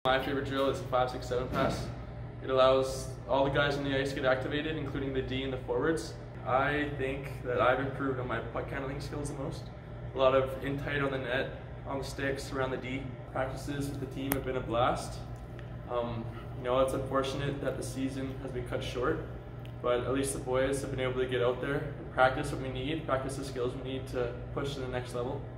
My favorite drill is the 5-6-7 pass. It allows all the guys on the ice to get activated, including the D and the forwards. I think that I've improved on my puck handling skills the most. A lot of in tight on the net, on the sticks, around the D. Practices with the team have been a blast. It's unfortunate that the season has been cut short, but at least the boys have been able to get out there and practice what we need, practice the skills we need to push to the next level.